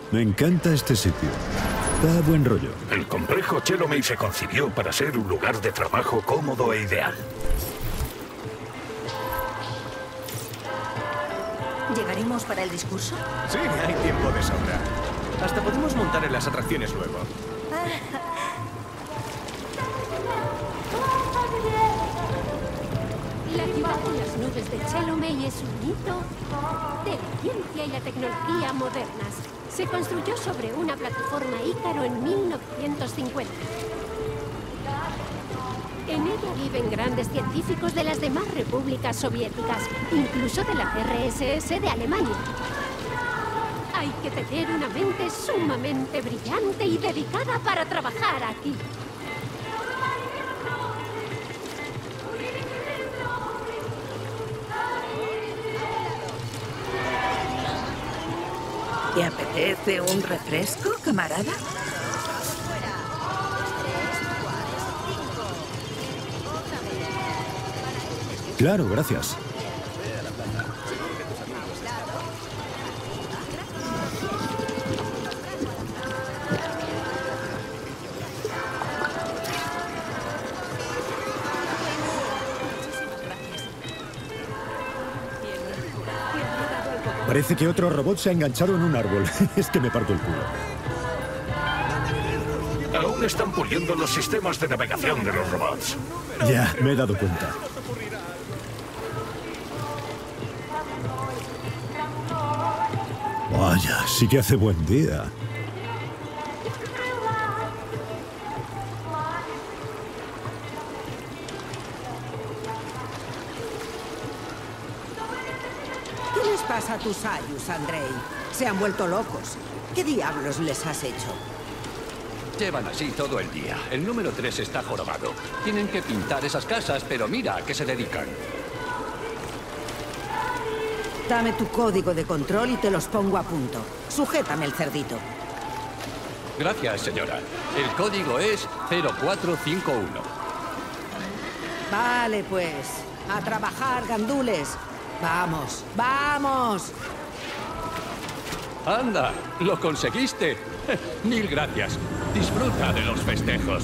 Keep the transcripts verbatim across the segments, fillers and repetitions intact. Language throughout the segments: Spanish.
Me encanta este sitio. Da buen rollo. El complejo Chelomey se concibió para ser un lugar de trabajo cómodo e ideal. ¿Llegaremos para el discurso? Sí, hay tiempo de sobra. Hasta podemos montar en las atracciones luego. La ciudad de las nubes de Chelomey es un hito de la ciencia y la tecnología modernas. Se construyó sobre una plataforma Ícaro en mil novecientos cincuenta. En ella viven grandes científicos de las demás repúblicas soviéticas, incluso de la R S S de Alemania. Hay que tener una mente sumamente brillante y dedicada para trabajar aquí. ¿Te apetece un refresco, camarada? Claro, gracias. Parece que otro robot se ha enganchado en un árbol. Es que me parto el culo. Aún están puliendo los sistemas de navegación de los robots. Ya, me he dado cuenta. Vaya, sí que hace buen día. ¿Qué les pasa a tus Ayus, Andrei? Se han vuelto locos. ¿Qué diablos les has hecho? Llevan así todo el día. El número tres está jorobado. Tienen que pintar esas casas, pero mira a qué se dedican. Dame tu código de control y te los pongo a punto. Sujétame el cerdito. Gracias, señora. El código es cero cuatro cinco uno. Vale, pues. A trabajar, gandules. Vamos, vamos. ¡Anda! ¡Lo conseguiste! Mil gracias. Disfruta de los festejos.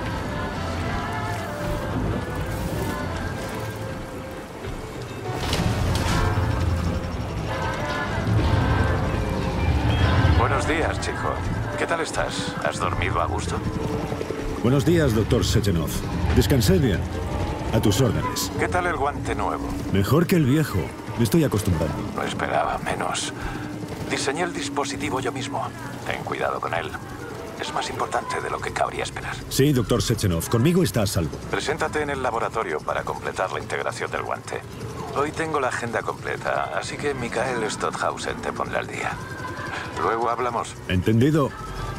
Buenos días, chico. ¿Qué tal estás? ¿Has dormido a gusto? Buenos días, doctor Sechenov. Descansé bien. A tus órdenes. ¿Qué tal el guante nuevo? Mejor que el viejo. Me estoy acostumbrando. No esperaba menos. Diseñé el dispositivo yo mismo. Ten cuidado con él. Es más importante de lo que cabría esperar. Sí, doctor Sechenov. Conmigo está a salvo. Preséntate en el laboratorio para completar la integración del guante. Hoy tengo la agenda completa, así que Mikael Stockhausen te pondrá al día. Luego hablamos. Entendido.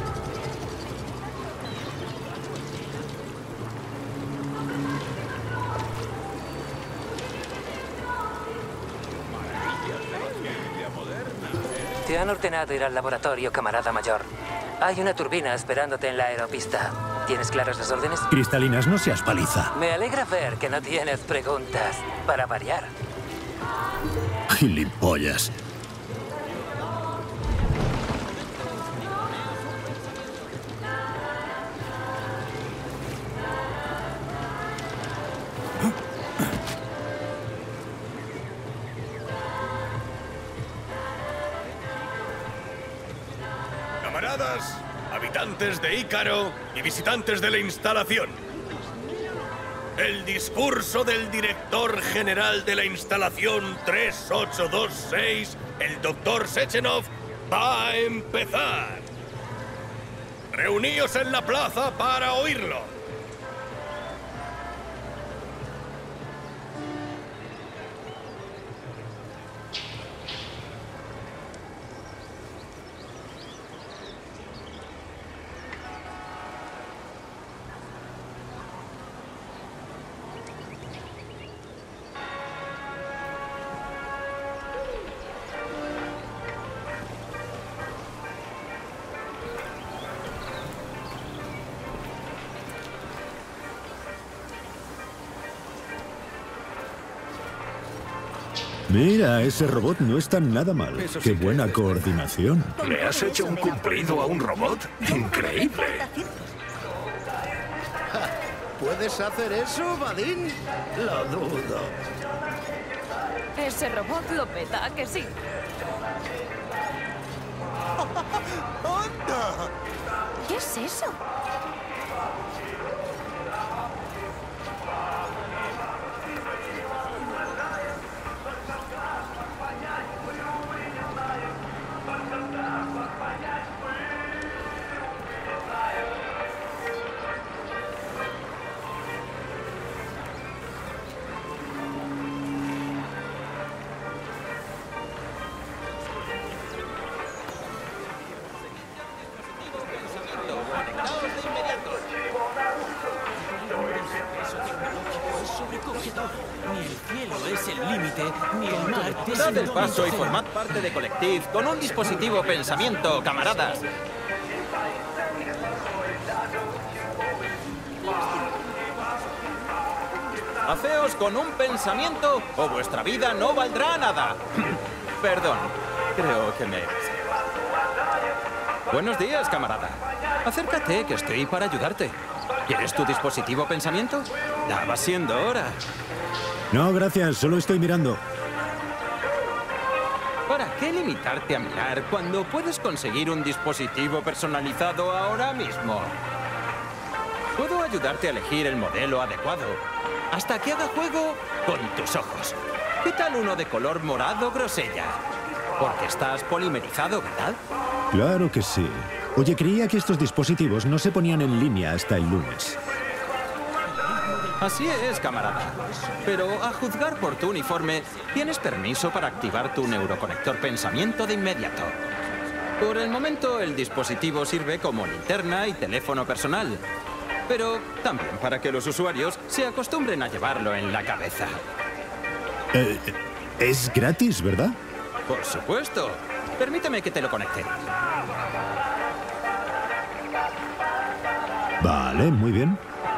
Te han ordenado ir al laboratorio, camarada mayor. Hay una turbina esperándote en la aeropista. ¿Tienes claras las órdenes? Cristalinas, no seas paliza. Me alegra ver que no tienes preguntas, para variar. Gilipollas. Camaradas, habitantes de Ícaro y visitantes de la instalación. El discurso del director general de la instalación tres ocho dos seis, el doctor Sechenov, va a empezar. Reuníos en la plaza para oírlo. Mira, ese robot no está nada mal. Qué buena coordinación. ¿Le has hecho un cumplido a un robot? ¡Increíble! ¿Puedes hacer eso, Vadín? Lo dudo. Ese robot lo peta, ¿a que sí? ¡Anda! ¿Qué es eso? Dad el paso y formad parte de Collective con un dispositivo pensamiento, camaradas. Haceos con un pensamiento o vuestra vida no valdrá nada. Perdón, creo que me... Buenos días, camarada. Acércate, que estoy para ayudarte. ¿Quieres tu dispositivo pensamiento? Ya va siendo hora. No, gracias, solo estoy mirando. ¿Para qué limitarte a mirar cuando puedes conseguir un dispositivo personalizado ahora mismo? Puedo ayudarte a elegir el modelo adecuado, hasta que haga juego con tus ojos. ¿Qué tal uno de color morado grosella? Porque estás polimerizado, ¿verdad? Claro que sí. Oye, creía que estos dispositivos no se ponían en línea hasta el lunes. Así es, camarada. Pero a juzgar por tu uniforme, tienes permiso para activar tu neuroconector pensamiento de inmediato. Por el momento, el dispositivo sirve como linterna y teléfono personal. Pero también para que los usuarios se acostumbren a llevarlo en la cabeza. Eh, es gratis, ¿verdad? Por supuesto. Permíteme que te lo conecte. Vale, muy bien.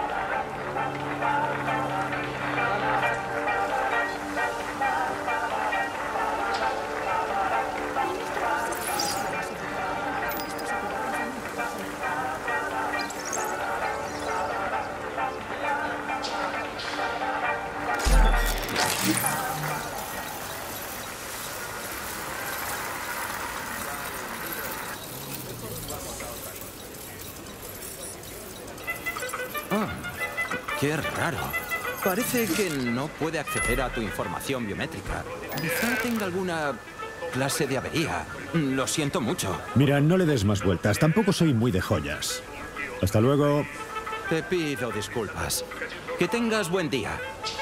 Ah, qué raro. Parece que no puede acceder a tu información biométrica. Quizá tenga alguna clase de avería. Lo siento mucho. Mira, no le des más vueltas. Tampoco soy muy de joyas. Hasta luego. Te pido disculpas. Que tengas buen día.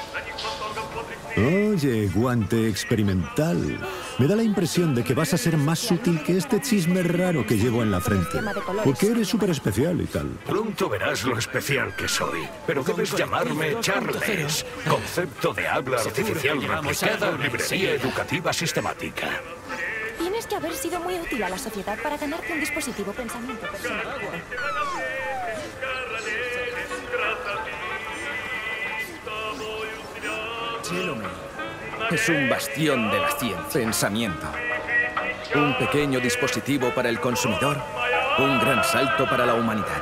Oye, guante experimental. Me da la impresión de que vas a ser más útil que este chisme raro que llevo en la frente. Porque eres súper especial y tal. Pronto verás lo especial que soy. Pero debes llamarme Charles. Concepto de habla artificial replicada, librería educativa sistemática. Tienes que haber sido muy útil a la sociedad para ganarte un dispositivo pensamiento personal. Chelomey es un bastión de la ciencia. Pensamiento. Un pequeño dispositivo para el consumidor. Un gran salto para la humanidad.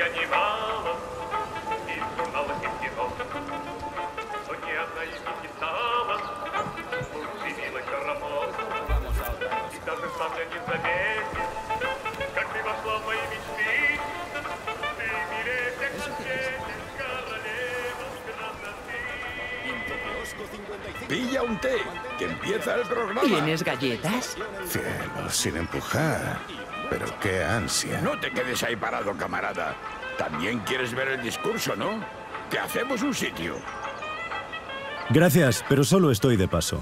Pilla un té, que empieza el programa. ¿Tienes galletas? Cielos, sin empujar. Pero qué ansia. No te quedes ahí parado, camarada. También quieres ver el discurso, ¿no? Que hacemos un sitio. Gracias, pero solo estoy de paso.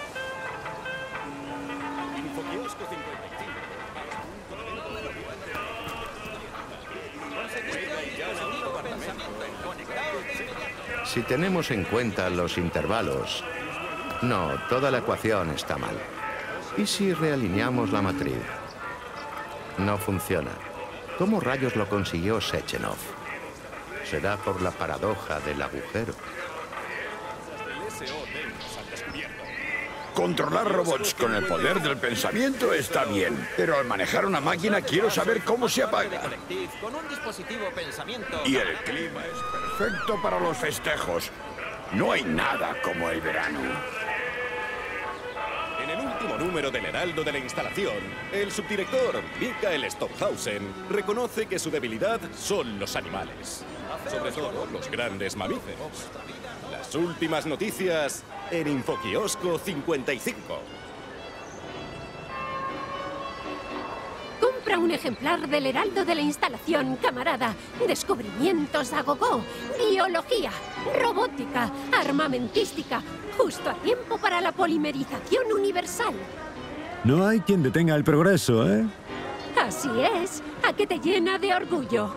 Si tenemos en cuenta los intervalos... No, toda la ecuación está mal. ¿Y si realineamos la matriz? No funciona. ¿Cómo rayos lo consiguió Sechenov? Será por la paradoja del agujero. Controlar robots con el poder del pensamiento está bien, pero al manejar una máquina quiero saber cómo se apaga. Con un dispositivo pensamiento... Y el clima es perfecto para los festejos. No hay nada como el verano. En el último número del Heraldo de la Instalación, el subdirector Michael Stockhausen reconoce que su debilidad son los animales, sobre todo los grandes mamíferos. Las últimas noticias en Infoquiosco cincuenta y cinco. Compra un ejemplar del Heraldo de la Instalación, camarada. Descubrimientos a gogó, biología, robótica, armamentística, justo a tiempo para la polimerización universal. No hay quien detenga el progreso, ¿eh? Así es, a que te llena de orgullo.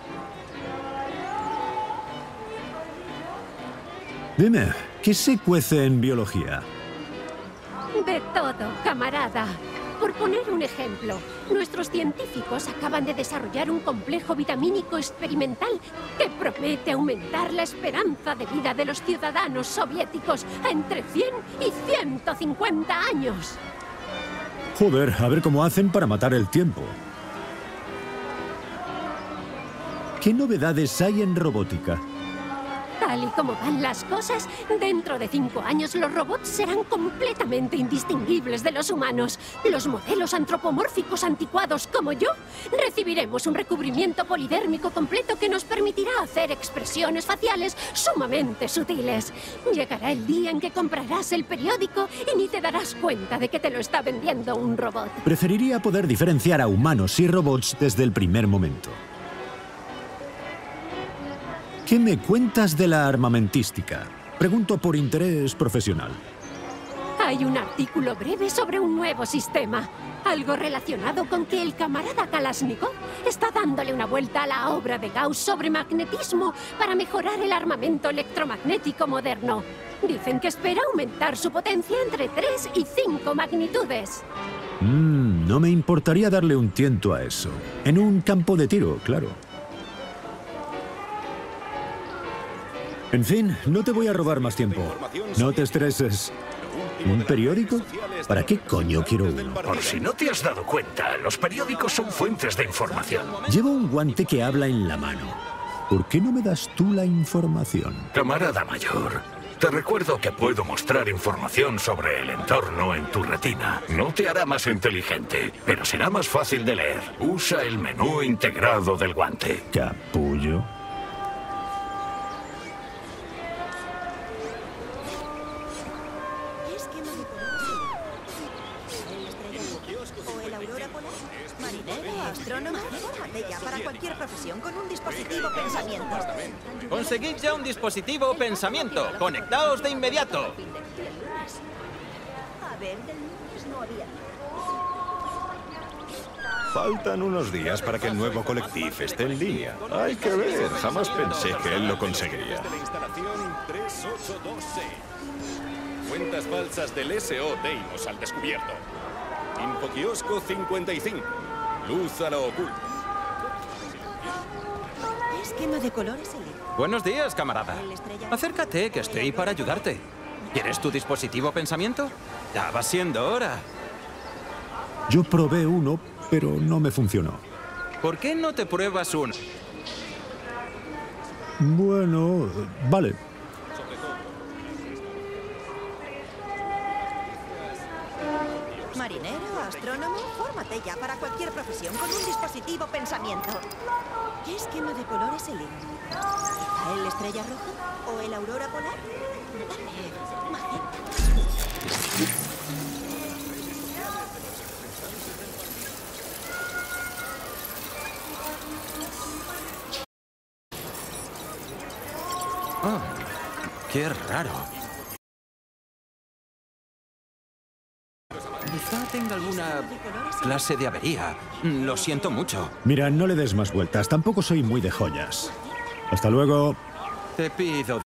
Dime, ¿qué se cuece en biología? De todo, camarada. Por poner un ejemplo, nuestros científicos acaban de desarrollar un complejo vitamínico experimental que promete aumentar la esperanza de vida de los ciudadanos soviéticos a entre cien y ciento cincuenta años. Joder, a ver cómo hacen para matar el tiempo. ¿Qué novedades hay en robótica? Tal y como van las cosas, dentro de cinco años los robots serán completamente indistinguibles de los humanos. Los modelos antropomórficos anticuados como yo recibiremos un recubrimiento polidérmico completo que nos permitirá hacer expresiones faciales sumamente sutiles. Llegará el día en que comprarás el periódico y ni te darás cuenta de que te lo está vendiendo un robot. Preferiría poder diferenciar a humanos y robots desde el primer momento. ¿Qué me cuentas de la armamentística? Pregunto por interés profesional. Hay un artículo breve sobre un nuevo sistema. Algo relacionado con que el camarada Kalashnikov está dándole una vuelta a la obra de Gauss sobre magnetismo para mejorar el armamento electromagnético moderno. Dicen que espera aumentar su potencia entre tres y cinco magnitudes. Mm, no me importaría darle un tiento a eso. En un campo de tiro, claro. En fin, no te voy a robar más tiempo. No te estreses. ¿Un periódico? ¿Para qué coño quiero uno? Por si no te has dado cuenta, los periódicos son fuentes de información. Llevo un guante que habla en la mano. ¿Por qué no me das tú la información? Camarada mayor, te recuerdo que puedo mostrar información sobre el entorno en tu retina. No te hará más inteligente, pero será más fácil de leer. Usa el menú integrado del guante. Capullo. Para cualquier profesión con un dispositivo pensamiento. Conseguid ya un dispositivo pensamiento. Conectaos de inmediato. A ver, del lunes no había. Faltan unos días para que el nuevo colectivo esté en línea. Hay que ver, jamás pensé que él lo conseguiría. Cuentas falsas del S O Deimos al descubierto. Infoquiosco cincuenta y cinco. Luz a lo oculto. Esquema de colores L. Buenos días, camarada. Acércate, que estoy para ayudarte. ¿Quieres tu dispositivo pensamiento? Ya va siendo hora. Yo probé uno, pero no me funcionó. ¿Por qué no te pruebas uno? Bueno, vale. Marinero, astrónomo, fórmate ya para cualquier profesión con un dispositivo pensamiento. ¿Qué esquema de colores elige? ¿Quizá el estrella roja o el aurora polar? Dale, magenta. Oh, qué raro. Quizá tenga alguna clase de avería. Lo siento mucho. Mira, no le des más vueltas. Tampoco soy muy de joyas. Hasta luego. Te pido...